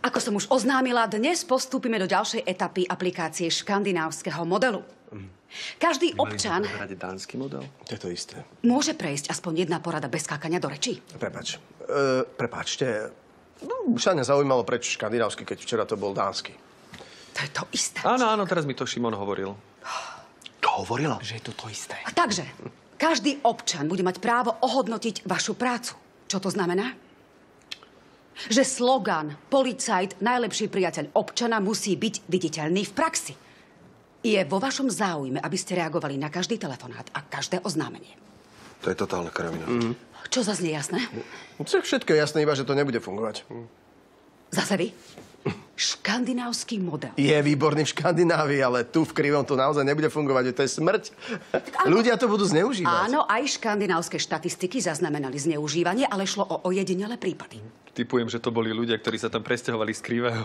Ako som už oznámila, dnes postúpime do ďalšej etapy aplikácie škandinávskeho modelu. Každý občan dánsky model? To je to isté. môže prejsť aspoň jedna porada bez skákania do rečí. Prepáčte. Sa nezaujímalo, prečo škandinávsky, keď včera to bol dánsky. To je to isté. Áno, teraz mi to Šimon hovoril. To hovorila? Že je to to isté. A takže, každý občan bude mať právo ohodnotiť vašu prácu. Čo to znamená? Že slogan policajt, najlepší priateľ občana musí byť viditeľný v praxi. Je vo vašom záujme, aby ste reagovali na každý telefonát a každé oznámenie. To je totálna kravina. Čo zase nie jasné? Všetko je jasné, iba že to nebude fungovať. Zase vy? Škandinávsky model. Je výborný v Škandinávii, ale tu v Krivom to naozaj nebude fungovať. To je smrť. Ľudia to budú zneužívať. Áno, aj škandinávske štatistiky zaznamenali zneužívanie, ale šlo o ojedinelé prípady. Typujem, že to boli ľudia, ktorí sa tam presťahovali z Krivého.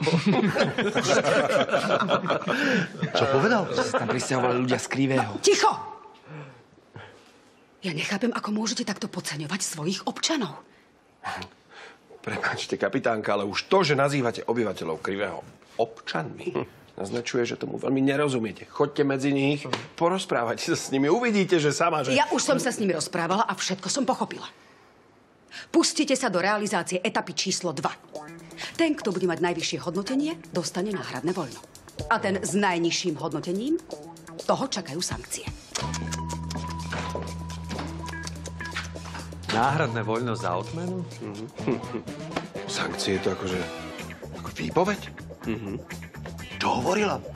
Čo povedal? Že sa tam prisťahovali ľudia z Krivého. Ticho! Ja nechápem, ako môžete takto podceňovať svojich občanov. Prepáčte, kapitánka, ale už to, že nazývate obyvateľov Krivého občanmi, naznačuje, že tomu veľmi nerozumiete. Choďte medzi nich, porozprávajte sa s nimi, uvidíte, že sama, že... Ja už som sa s nimi rozprávala a všetko som pochopila. Pustite sa do realizácie etapy číslo 2. Ten, kto bude mať najvyššie hodnotenie, dostane náhradné voľno. A ten s najnižším hodnotením, toho čakajú sankcie. Náhradné voľno za odmenu? Sankcie je to akože... ako výpoveď? To hovorila.